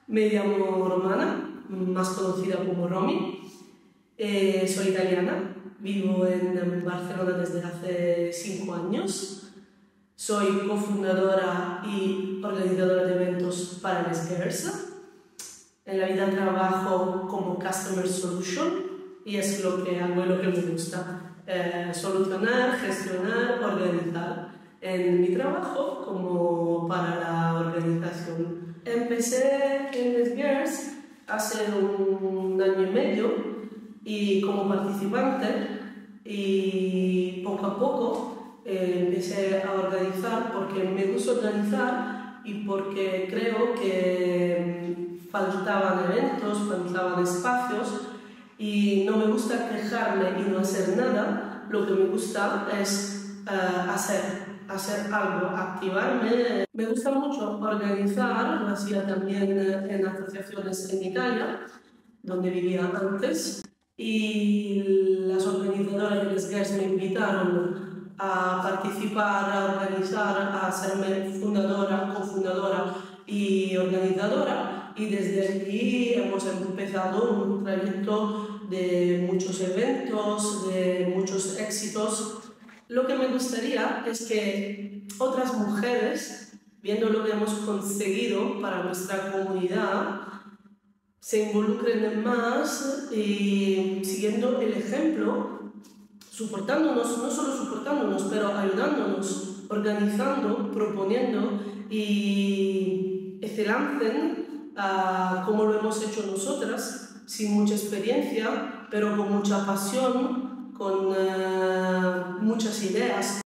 Me llamo Romana, más conocida como Romy. Soy italiana, vivo en Barcelona desde hace 5 años. Soy cofundadora y organizadora de eventos para Les Girls. En la vida trabajo como Customer Solution y es lo que hago y lo que me gusta. Solucionar, gestionar, organizar en mi trabajo como para la organización. Empecé en Les Girls hace 1 año y medio y como participante, y poco a poco empecé a organizar porque me gusta organizar y porque creo que faltaban eventos, faltaban espacios y no me gusta quejarme y no hacer nada. Lo que me gusta es hacer algo, activarme. Me gusta mucho organizar, lo hacía también en asociaciones en Italia, donde vivía antes, y las organizadoras de Les Girls me invitaron a participar, a organizar, a hacerme fundadora, cofundadora y organizadora, y desde allí hemos empezado un trayecto de muchos eventos, de muchos éxitos. Lo que me gustaría es que otras mujeres, viendo lo que hemos conseguido para nuestra comunidad, se involucren más y siguiendo el ejemplo, soportándonos, no solo soportándonos, pero ayudándonos, organizando, proponiendo y se lancen como lo hemos hecho nosotras, sin mucha experiencia, pero con mucha pasión, con muchas ideas.